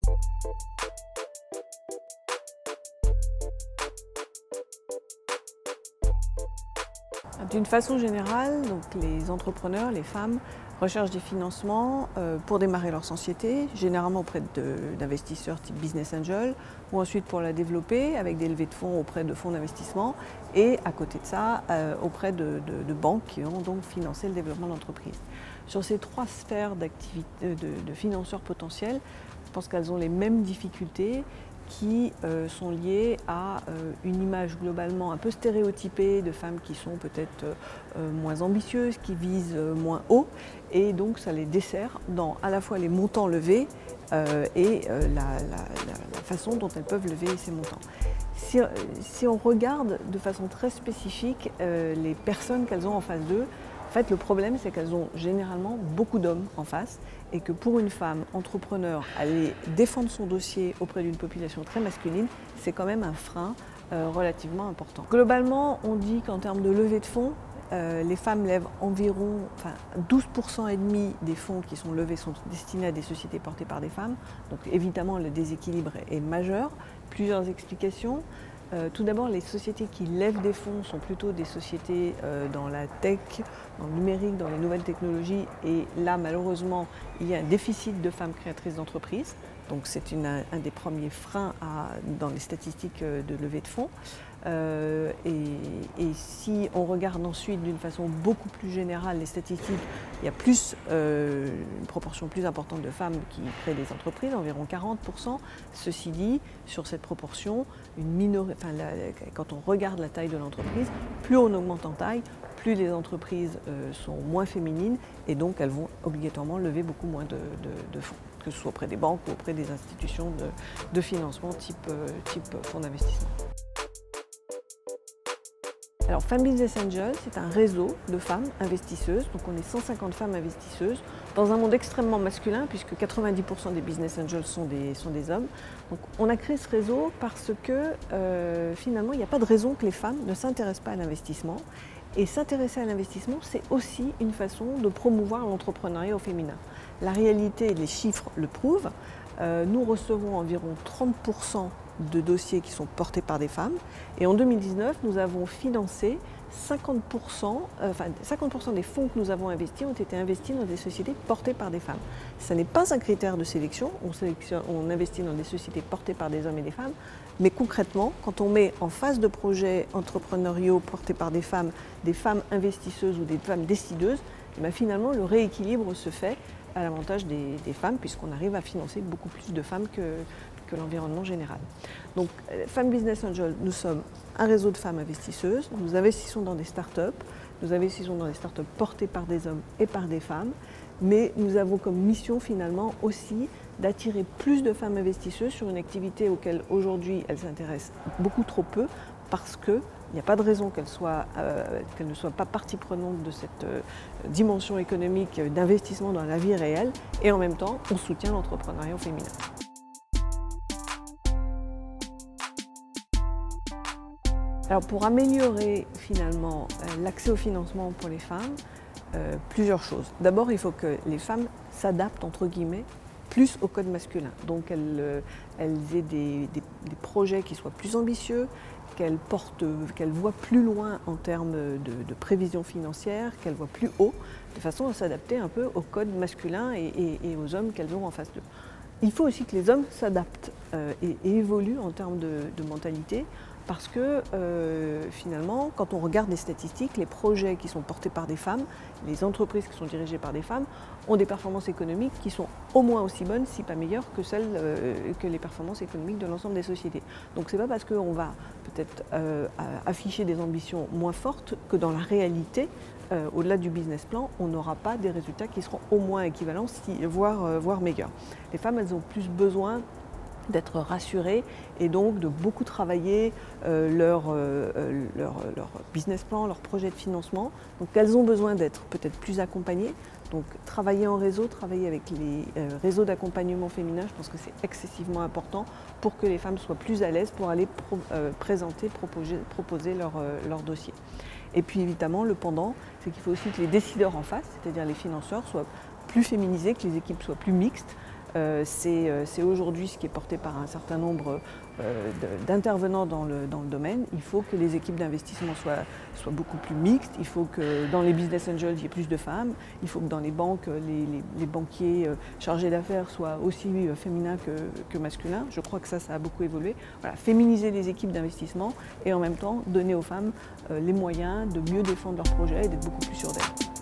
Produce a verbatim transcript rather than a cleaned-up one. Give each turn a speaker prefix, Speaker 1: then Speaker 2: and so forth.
Speaker 1: D'une façon générale, donc les entrepreneurs, les femmes, recherchent des financements euh, pour démarrer leur société, généralement auprès d'investisseurs type business angel, ou ensuite pour la développer avec des levées de fonds auprès de fonds d'investissement, et à côté de ça, euh, auprès de, de, de banques qui ont donc financé le développement de l'entreprise. Sur ces trois sphères d'activité de, de financeurs potentiels, je pense qu'elles ont les mêmes difficultés, qui euh, sont liées à euh, une image globalement un peu stéréotypée de femmes qui sont peut-être euh, moins ambitieuses, qui visent euh, moins haut, et donc ça les dessert dans à la fois les montants levés euh, et euh, la, la, la, la façon dont elles peuvent lever ces montants. Si, si on regarde de façon très spécifique euh, les personnes qu'elles ont en face d'eux, en fait, le problème, c'est qu'elles ont généralement beaucoup d'hommes en face et que pour une femme entrepreneur, aller défendre son dossier auprès d'une population très masculine, c'est quand même un frein euh, relativement important. Globalement, on dit qu'en termes de levée de fonds, euh, les femmes lèvent environ enfin, douze pour cent et demi des fonds qui sont levés sont destinés à des sociétés portées par des femmes. Donc évidemment, le déséquilibre est majeur. Plusieurs explications. Euh, tout d'abord, les sociétés qui lèvent des fonds sont plutôt des sociétés euh, dans la tech, dans le numérique, dans les nouvelles technologies. Et là, malheureusement, il y a un déficit de femmes créatrices d'entreprises. Donc c'est un, un des premiers freins à, dans les statistiques de levée de fonds. Euh, et, et si on regarde ensuite d'une façon beaucoup plus générale les statistiques, il y a plus, euh, une proportion plus importante de femmes qui créent des entreprises, environ quarante pour cent. Ceci dit, sur cette proportion, une minorité, enfin, la, quand on regarde la taille de l'entreprise, plus on augmente en taille, plus les entreprises euh, sont moins féminines et donc elles vont obligatoirement lever beaucoup moins de, de, de fonds, que ce soit auprès des banques ou auprès des institutions de, de financement type, euh, type fonds d'investissement. Alors Femmes Business Angel, c'est un réseau de femmes investisseuses, donc on est cent cinquante femmes investisseuses dans un monde extrêmement masculin puisque quatre-vingt-dix pour cent des business angels sont des, sont des hommes. Donc on a créé ce réseau parce que euh, finalement il n'y a pas de raison que les femmes ne s'intéressent pas à l'investissement. Et s'intéresser à l'investissement, c'est aussi une façon de promouvoir l'entrepreneuriat au féminin. La réalité, les chiffres le prouvent. Euh, nous recevons environ trente pour cent de dossiers qui sont portés par des femmes. Et en deux mille dix-neuf, nous avons financé cinquante pour cent, euh, enfin, cinquante pour cent des fonds que nous avons investis ont été investis dans des sociétés portées par des femmes. Ce n'est pas un critère de sélection, on, sélectionne, on investit dans des sociétés portées par des hommes et des femmes, mais concrètement, quand on met en face de projets entrepreneuriaux portés par des femmes, des femmes investisseuses ou des femmes décideuses, et bien finalement le rééquilibre se fait à l'avantage des, des femmes puisqu'on arrive à financer beaucoup plus de femmes que, que l'environnement général. Donc, Femmes Business Angel, nous sommes un réseau de femmes investisseuses, nous investissons dans des startups, nous investissons dans des startups portées par des hommes et par des femmes, mais nous avons comme mission finalement aussi d'attirer plus de femmes investisseuses sur une activité auquel aujourd'hui elles s'intéressent beaucoup trop peu parce qu'il n'y a pas de raison qu'elles euh, qu'elles ne soient pas partie prenante de cette euh, dimension économique d'investissement dans la vie réelle et en même temps on soutient l'entrepreneuriat féminin. Alors pour améliorer finalement euh, l'accès au financement pour les femmes, euh, plusieurs choses. D'abord, il faut que les femmes s'adaptent entre guillemets plus au code masculin. Donc elles, euh, elles aient des, des, des projets qui soient plus ambitieux, qu'elles portent, qu'elles voient plus loin en termes de, de prévision financière, qu'elles voient plus haut, de façon à s'adapter un peu au code masculin et, et, et aux hommes qu'elles ont en face d'eux. Il faut aussi que les hommes s'adaptent euh, et, et évoluent en termes de, de mentalité. Parce que euh, finalement, quand on regarde les statistiques, les projets qui sont portés par des femmes, les entreprises qui sont dirigées par des femmes, ont des performances économiques qui sont au moins aussi bonnes, si pas meilleures, que celles euh, que les performances économiques de l'ensemble des sociétés. Donc c'est pas parce qu'on va peut-être euh, afficher des ambitions moins fortes que dans la réalité, euh, au-delà du business plan, on n'aura pas des résultats qui seront au moins équivalents, si, voire, euh, voire meilleurs. Les femmes, elles ont plus besoin d'être rassurées et donc de beaucoup travailler euh, leur, euh, leur, leur business plan, leur projet de financement. Donc elles ont besoin d'être peut-être plus accompagnées. Donc travailler en réseau, travailler avec les euh, réseaux d'accompagnement féminin, je pense que c'est excessivement important pour que les femmes soient plus à l'aise pour aller pro, euh, présenter, proposer, proposer leur, euh, leur dossier. Et puis évidemment, le pendant, c'est qu'il faut aussi que les décideurs en face, c'est-à-dire les financeurs, soient plus féminisés, que les équipes soient plus mixtes. Euh, c'est c'est aujourd'hui ce qui est porté par un certain nombre euh, d'intervenants dans le, dans le domaine. Il faut que les équipes d'investissement soient, soient beaucoup plus mixtes, il faut que dans les business angels, il y ait plus de femmes, il faut que dans les banques, les, les, les banquiers euh, chargés d'affaires soient aussi euh, féminins que, que masculins. Je crois que ça, ça a beaucoup évolué. Voilà, féminiser les équipes d'investissement et en même temps donner aux femmes euh, les moyens de mieux défendre leurs projets et d'être beaucoup plus sûres d'elles.